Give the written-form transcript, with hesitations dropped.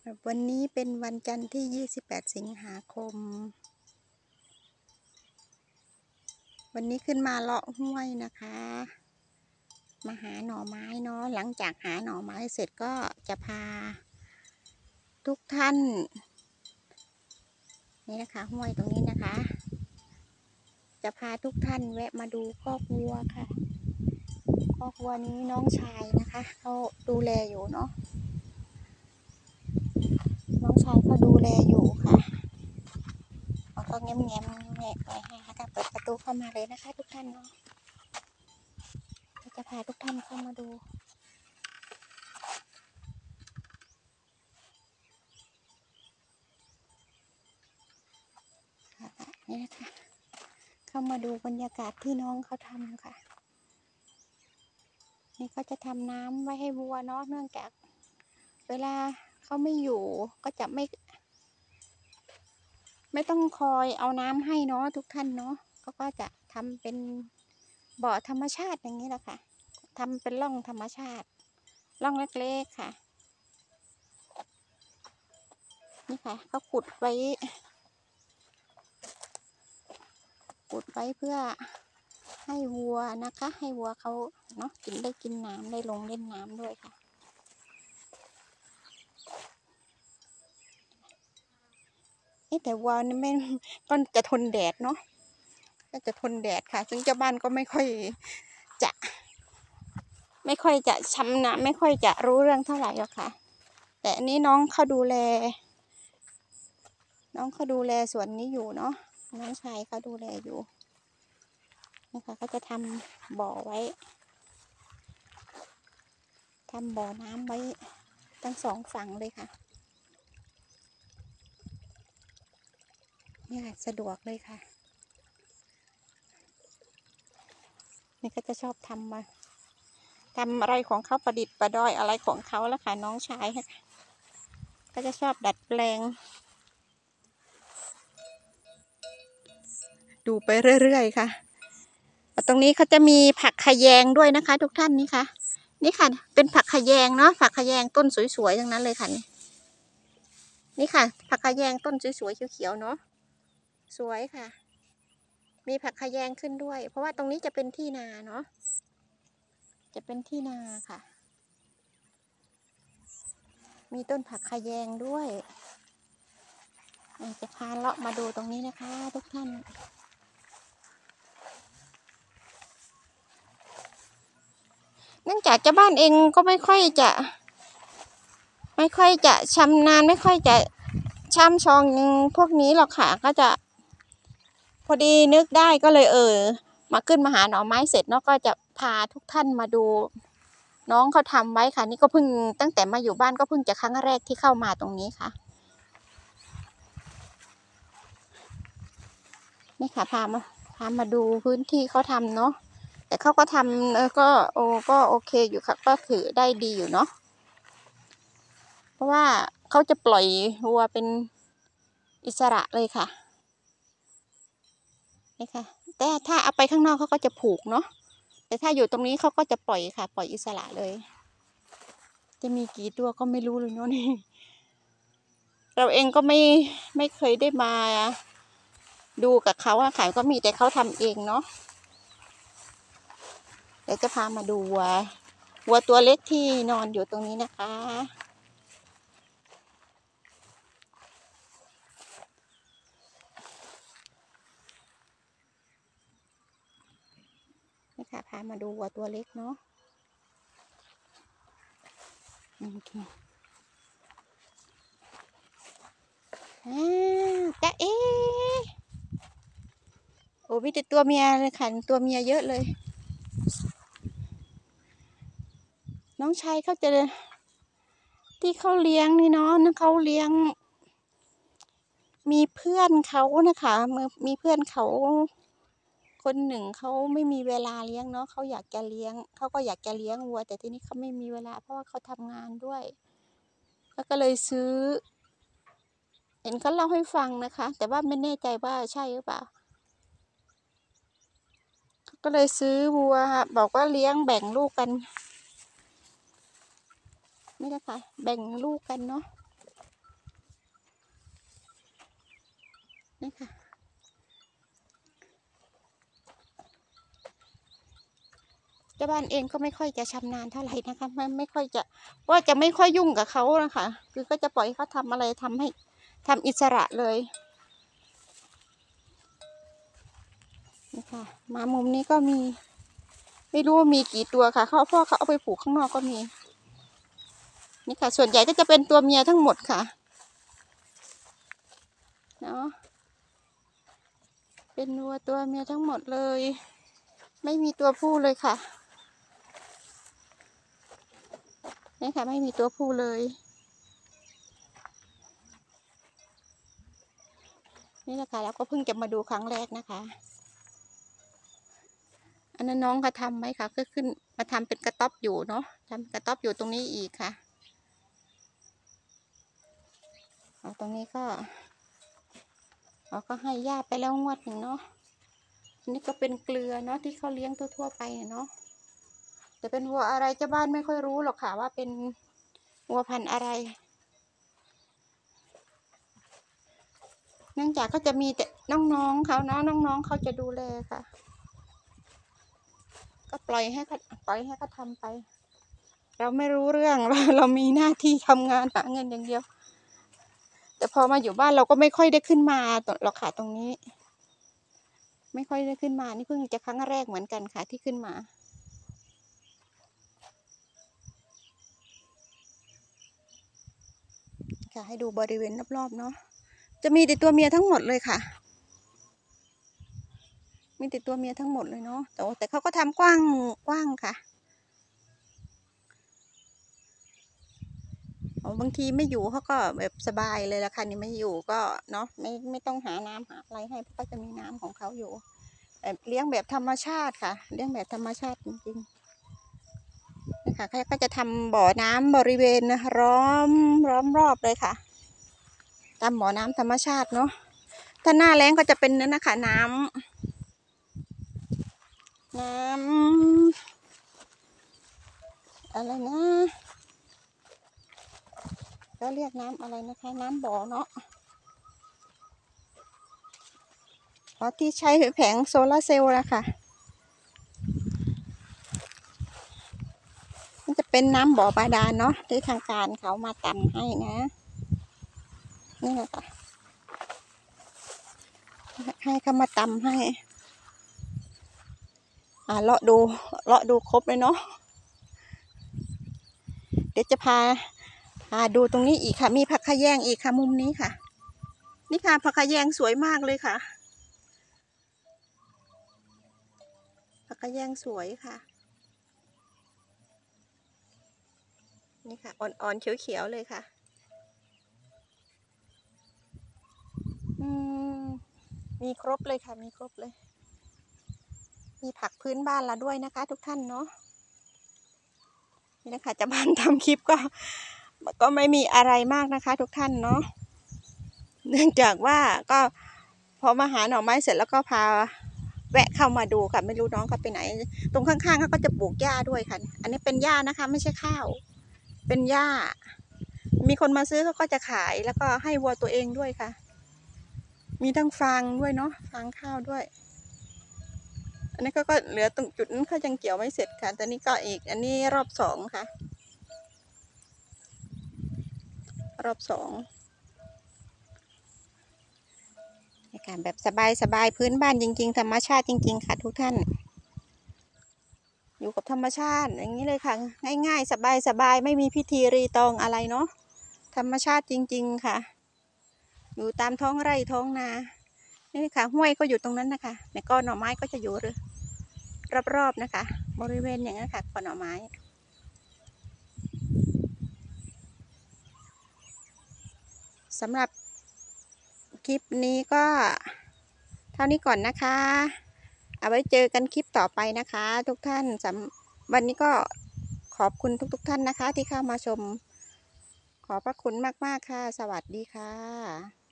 วันนี้เป็นวันจันทร์ที่ 28 สิงหาคม วันนี้ขึ้นมาเลาะห้วยนะคะ มาหาหน่อไม้เนาะ หลังจากหาหน่อไม้เสร็จก็จะพาทุกท่าน นี่นะคะห้วยตรงนี้นะคะ จะพาทุกท่านแวะมาดูคอกวัวค่ะ คอกวัวนี้น้องชายนะคะเขาดูแลอยู่เนาะ น้องชายเขาดูแลอยู่ค่ะเขาก็แง้มแง้มแม่ไปให้ค่ะเปิดประตูเข้ามาเลยนะคะทุกท่านเนาะจะพาทุกท่านเข้ามาดูนี่นะคะเข้ามาดูบรรยากาศที่น้องเขาทำค่ะนี่ก็จะทำน้ำไว้ให้วัวเนาะเนื่องจากเวลาเขาไม่อยู่ก็จะไม่ต้องคอยเอาน้ำให้เนาะทุกท่านเนาะก็จะทำเป็นบ่อธรรมชาติอย่างนี้แหละค่ะทำเป็นร่องธรรมชาติร่องเล็กๆค่ะนี่ค่ะเขาขุดไว้เพื่อให้วัวนะคะให้วัวเขาเนาะกินน้ำได้ลงเล่นน้ำด้วยค่ะแต่วัวนี่ไม่ก็จะทนแดดเนาะก็จะทนแดดค่ะซึ่งเจ้าบ้านก็ไม่ค่อยจะชำนาญไม่ค่อยจะรู้เรื่องเท่าไหร่หรอกค่ะแต่อันนี้น้องเขาดูแลส่วนนี้อยู่เนาะน้องชายเขาดูแลอยู่นะคะเขาจะทำบ่อไว้ทำบ่อน้ำไว้ทั้งสองฝั่งเลยค่ะนี่ค่ะสะดวกเลยค่ะนี่ก็จะชอบทำอะไรของเขาประดิษฐ์ประดอยอะไรของเขาแล้วค่ะน้องชายค่ะก็จะชอบดัดแปลงดูไปเรื่อยๆค่ะตรงนี้เขาจะมีผักขะแยงด้วยนะคะทุกท่านนี่ค่ะนี่ค่ะเป็นผักขะแยงเนาะผักขะแยงต้นสวยๆทั้งนั้นเลยค่ะนี่ค่ะผักขะแยงต้นสวยๆเขียวๆเนาะสวยค่ะมีผักขะแยงขึ้นด้วยเพราะว่าตรงนี้จะเป็นที่นาเนาะจะเป็นที่นาค่ะมีต้นผักขะแยงด้วยจะพาเลาะมาดูตรงนี้นะคะทุกท่านเนื่องจากเจ้าบ้านเองก็ไม่ค่อยจะชำนาญไม่ค่อยจะช่ำชองพวกนี้หรอกค่ะก็จะพอดีนึกได้ก็เลยมาขึ้นมาหาหน่อไม้เสร็จเนาะก็จะพาทุกท่านมาดูน้องเขาทำไว้ค่ะนี่ก็เพิ่งตั้งแต่มาอยู่บ้านก็เพิ่งจะครั้งแรกที่เข้ามาตรงนี้ค่ะนี่ค่ะพามาดูพื้นที่เขาทำเนาะแต่เขาก็ทำก็โอเคอยู่ค่ะก็ถือได้ดีอยู่เนาะเพราะว่าเขาจะปล่อยวัวเป็นอิสระเลยค่ะนี่ค่ะแต่ถ้าเอาไปข้างนอกเขาก็จะผูกเนาะแต่ถ้าอยู่ตรงนี้เขาก็จะปล่อยค่ะปล่อยอิสระเลยจะมีกี่ตัวก็ไม่รู้เลยเนาะนี่เราเองก็ไม่เคยได้มาดูกับเขาอะค่ะก็มีแต่เขาทำเองเนาะเดี๋ยวจะพามาดูวัวตัวเล็กที่นอนอยู่ตรงนี้นะคะนี่ค่ะพามาดูวัวตัวเล็กเนาะโอเคจ๊ะโอ้มีแต่ตัวเมียเลยค่ะตัวเมียเยอะเลยน้องชายเขาจะที่เขาเลี้ยงนี่เนาะเขาเลี้ยงมีเพื่อนเขานะคะมีเพื่อนเขาคนหนึ่งเขาไม่มีเวลาเลี้ยงเนาะเขาอยากจะเลี้ยงเขาก็อยากจะเลี้ยงวัวแต่ทีนี้เขาไม่มีเวลาเพราะว่าเขาทำงานด้วยก็เลยซื้อเห็นเขาเล่าให้ฟังนะคะแต่ว่าไม่แน่ใจว่าใช่หรือเปล่าก็เลยซื้อวัวบอกว่าเลี้ยงแบ่งลูกกันนี่นะคะแบ่งลูกกันเนาะนี่ค่ะเจ้าบ้านเองก็ไม่ค่อยจะชำนาญเท่าไหร่นะคะไม่ค่อยจะว่าจะไม่ค่อยยุ่งกับเขานะคะคือก็จะปล่อยให้เขาทำอะไรทำอิสระเลยนี่ค่ะมามุมนี้ก็มีไม่รู้ว่ามีกี่ตัวค่ะเขาพ่อเขาเอาไปผูกข้างนอกก็มีนี่ค่ะส่วนใหญ่ก็จะเป็นตัวเมียทั้งหมดค่ะเนาะเป็นวัวตัวเมียทั้งหมดเลยไม่มีตัวผู้เลยค่ะนี่ค่ะไม่มีตัวผู้เลยนี่นะคะแล้วก็เพิ่งจะมาดูครั้งแรกนะคะอันนั้นน้องเขาทำไหมคะก็ขึ้นมาทำเป็นกระต๊อบอยู่เนาะทำกระต๊อบอยู่ตรงนี้อีกค่ะตรงนี้ก็เราก็ให้หญ้าไปแล้วงวดหนึ่งเนาะอันนี้ก็เป็นเกลือเนาะที่เขาเลี้ยงทั่วๆไปเนาะแต่เป็นวัวอะไรเจ้าบ้านไม่ค่อยรู้หรอกค่ะว่าเป็นวัวพันธุ์อะไรเนื่องจากก็จะมีแต่น้องๆเขาเนาะน้องๆเขาจะดูแลค่ะก็ปล่อยให้เขาทำไปเราไม่รู้เรื่อง เรามีหน้าที่ทำงานหาเงินอย่างเดียวแต่พอมาอยู่บ้านเราก็ไม่ค่อยได้ขึ้นมาหรอกค่ะตรงนี้ไม่ค่อยได้ขึ้นมานี่เพิ่งจะครั้งแรกเหมือนกันค่ะที่ขึ้นมาค่ะให้ดูบริเวณรอบๆเนาะจะมีแต่ตัวเมียทั้งหมดเลยค่ะมีแต่ตัวเมียทั้งหมดเลยเนาะแต่เขาก็ทำกว้างค่ะบางทีไม่อยู่เขาก็แบบสบายเลยละค่ะนี่ไม่อยู่ก็เนาะไม่ต้องหาน้ำหาอะไรให้เพราะก็จะมีน้ำของเขาอยู่แบบเลี้ยงแบบธรรมชาติค่ะเลี้ยงแบบธรรมชาติจริงๆนะคะเขาก็จะทำบ่อน้ำบริเวณล้อมรอบเลยค่ะตามบ่อน้ำธรรมชาติเนาะถ้าหน้าแล้งก็จะเป็นนั่นนะคะน้ำอะไรนะก็เรียกน้ำอะไรนะคะน้ำบ่อเนาะที่ใช้แผงโซลาร์เซลล์นะคะมันจะเป็นน้ำบ่อบาดาลเนาะที่ทางการเขามาทำให้นะนี่แหละค่ะให้เขามาทำให้เลาะดูครบเลยเนาะเดี๋ยวจะพาดูตรงนี้อีกค่ะมีผักขะแยงอีกค่ะมุมนี้ค่ะนี่ค่ะผักขะแยงสวยมากเลยค่ะผักขะแยงสวยค่ะนี่ค่ะอ่อนๆเขียวๆเลยค่ะมีครบเลยค่ะมีครบเลยมีผักพื้นบ้านเราด้วยนะคะทุกท่านเนาะนี่นะคะจะบ้านทำคลิปก็ไม่มีอะไรมากนะคะทุกท่านเนาะเนื่องจากว่าก็พอมาหาหน่อไม้เสร็จแล้วก็พาแวะเข้ามาดูค่ะไม่รู้น้องเขาไปไหนตรงข้างๆเขาก็จะปลูกหญ้าด้วยค่ะอันนี้เป็นหญ้านะคะไม่ใช่ข้าวเป็นหญ้ามีคนมาซื้อเขาก็จะขายแล้วก็ให้วัวตัวเองด้วยค่ะมีทั้งฟางด้วยเนาะฟางข้าวด้วยอันนี้ก็เหลือตรงจุดนั้นเขายังเกี่ยวไม่เสร็จค่ะแต่นี่ก็อีกอันนี้รอบสองค่ะรอบสองในการแบบสบายพื้นบ้านจริงๆธรรมชาติจริงๆค่ะทุกท่านอยู่กับธรรมชาติอย่างนี้เลยค่ะง่ายๆสบายไม่มีพิธีรีตองอะไรเนาะธรรมชาติจริงๆค่ะอยู่ตามท้องไร่ท้องนานี่ค่ะห้วยก็อยู่ตรงนั้นนะคะในก้อนหน่อไม้ก็จะอยู่รอบๆนะคะบริเวณอย่างนี้ค่ะก้อนหน่อไม้สำหรับคลิปนี้ก็เท่านี้ก่อนนะคะเอาไว้เจอกันคลิปต่อไปนะคะทุกท่านวันนี้ก็ขอบคุณทุกท่านนะคะที่เข้ามาชมขอบพระคุณมากๆค่ะสวัสดีค่ะ